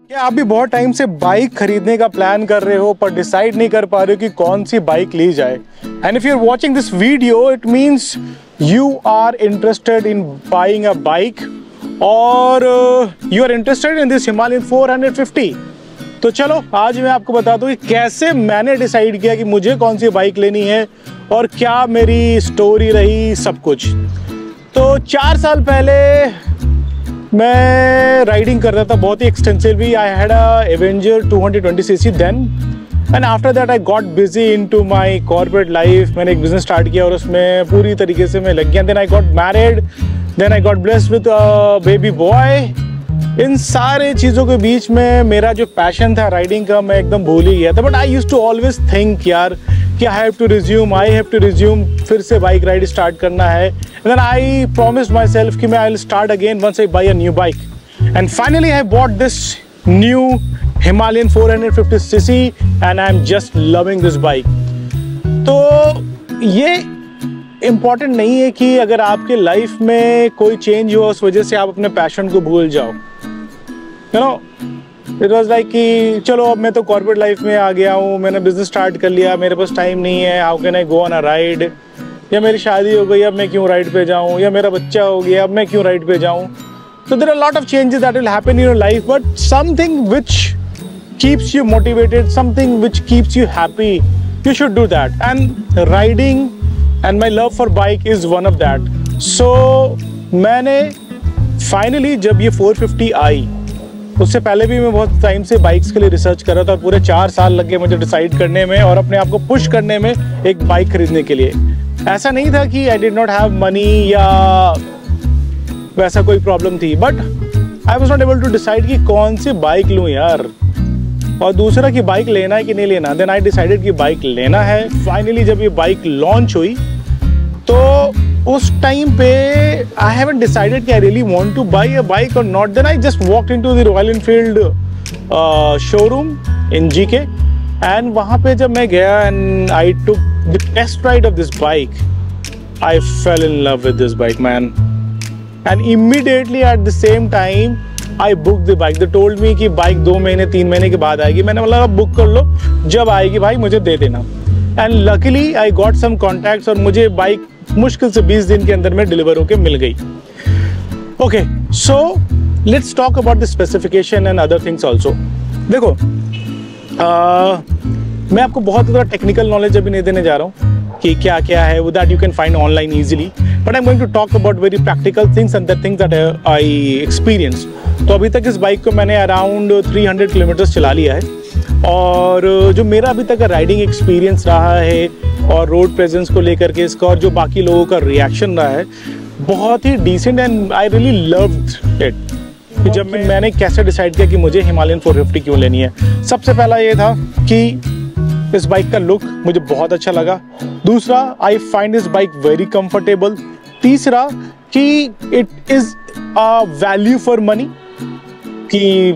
क्या आप भी बहुत टाइम से बाइक खरीदने का प्लान कर रहे हो पर डिसाइड नहीं कर पा रहे हो कि कौन सी बाइक ली जाए? And if you are watching this video it means you are interested in buying a bike और you are interested in this Himalayan 450। तो चलो आज मैं आपको बता दूं कि कैसे मैंने डिसाइड किया कि मुझे कौन सी बाइक लेनी है और क्या मेरी स्टोरी रही, सब कुछ। तो 4 साल पहले मैं राइडिंग कर रहा था बहुत ही extensively. I had a Avenger 220cc then and after that I got busy into my corporate life. मैंने एक बिजनेस स्टार्ट किया और उसमें पूरी तरीके से मैं लग गया। Then I got married, then I got blessed with a baby boy. इन सारे चीज़ों के बीच में मेरा जो पैशन था राइडिंग का मैं एकदम भूल ही गया था। But I used to always think यार कि आई हैव टू रिज्यूम फिर से बाइक राइड स्टार्ट करना है। And then I promised myself कि मैं I will start again once I buy a new bike. And finally I bought this new Himalayan 450cc and I am just loving this bike. तो ये important नहीं है कि अगर आपके life में कोई चेंज हुआ उस वजह से आप अपने पैशन को भूल जाओ। You know it was like कि चलो अब मैं तो कॉर्पोरेट लाइफ में आ गया हूँ, मैंने बिजनेस स्टार्ट कर लिया, मेरे पास टाइम नहीं है, how can I go on a ride, या मेरी शादी हो गई अब मैं क्यों राइड पे जाऊँ, या मेरा बच्चा हो गया अब मैं क्यों राइड पे जाऊँ। So there are a lot of changes that will happen in your life, but something which keeps you motivated, something which keeps you happy, you should do that. And riding and my love for bike is one of that. So मैंने finally जब ये 450 आई, उससे पहले भी मैं बहुत time से bikes के लिए रिसर्च कर रहा था और पूरे 4 साल लग गए मुझे डिसाइड करने में और अपने आप को पुश करने में एक बाइक खरीदने के लिए। ऐसा नहीं था कि I did not have money या वैसा कोई प्रॉब्लम थी, but I was not able to decide कि कौन सी बाइक लूँ यार, और दूसरा कि बाइक लेना है कि नहीं लेना। देन आई डिसाइडेड कि बाइक लेना है। फाइनली जब ये बाइक लॉन्च हुई तो उस टाइम पे आई हैवंट डिसाइडेड कि I really want to buy a bike और not. Then I just walked into the Royal Enfield showroom in GK and वहाँ पे जब मैं गया and I took the test ride of this bike, I fell in love with this bike man. And immediately at the same time I booked the bike. They told me कि bike 2 महीने 3 महीने के बाद आएगी। मैंने बोला अब book कर लो, जब आएगी भाई मुझे दे देना। And luckily I got some contacts और मुझे बाइक मुश्किल से 20 दिन के अंदर में डिलीवर होके मिल गई। Okay, so let's talk about the specification and other things also. देखो मैं आपको बहुत ज़्यादा टेक्निकल नॉलेज अभी नहीं देने जा रहा हूँ कि क्या क्या है, वो that you can find online easily, but I am going to talk about very practical things and the things that I experience. तो अभी तक इस बाइक को मैंने अराउंड 300 किलोमीटर्स चला लिया है और जो मेरा अभी तक का राइडिंग एक्सपीरियंस रहा है और रोड प्रेजेंस को लेकर के इसका और जो बाकी लोगों का रिएक्शन रहा है बहुत ही decent and I really loved it. कि जब मैंने कैसे डिसाइड किया कि मुझे हिमालयन 450 क्यों लेनी है, सबसे पहला ये था कि इस बाइक का लुक मुझे बहुत अच्छा लगा। दूसरा, I find this bike very comfortable. तीसरा कि it is a value for money कि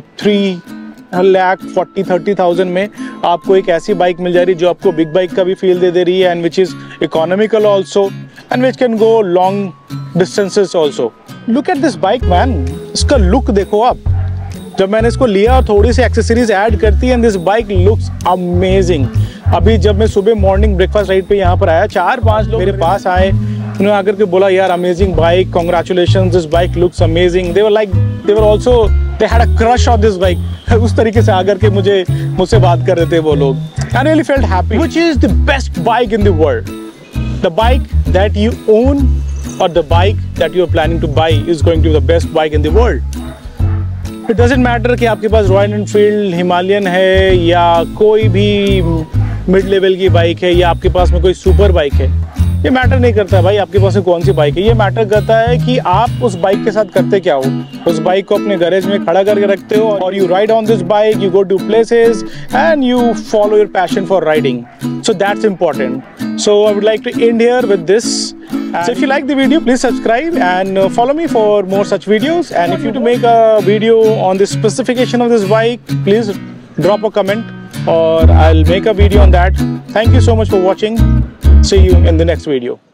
3,40,000 में आपको एक ऐसी बाइक मिल जा रही है जो आपको बिग बाइक का भी फील दे रही है and which is economical also and which can go long distances also. Look at this bike man, इसका लुक देखो आप। जब मैंने इसको लिया और थोड़ी सी एक्सेसरीज ऐड करती है and this bike looks amazing. अभी जब मैं सुबह मॉर्निंग ब्रेकफास्ट राइड पे यहाँ पर आया, 4-5 लोग मेरे पास आए, उन्होंने आकर के बोला यार amazing bike, congratulations, this bike looks amazing. They were also they had a crush on this bike. उस तरीके से आकर के मुझसे बात कर रहे थे वो लोग। I really felt happy. Which is the best bike in the world? The bike that you own or the bike that you are planning to buy is going to be the best bike in the world. It doesn't matter कि आपके पास royal Enfield Himalayan है या कोई भी mid level की bike है या आपके पास में कोई सुपर बाइक है, ये मैटर नहीं करता भाई आपके पास में कौन सी बाइक है। ये मैटर करता है कि आप उस बाइक के साथ करते क्या हो। उस बाइक को अपने गैरेज में खड़ा करके रखते हो और you ride on this bike, you go to places and you follow your passion for riding. So that's important. So I would like to end here with this. So if you like the video, please subscribe and follow me for more such videos. And if you to make a video on the specification of this bike, please drop a comment or I'll make a video on that. Thank you so much for watching. See you in the next video.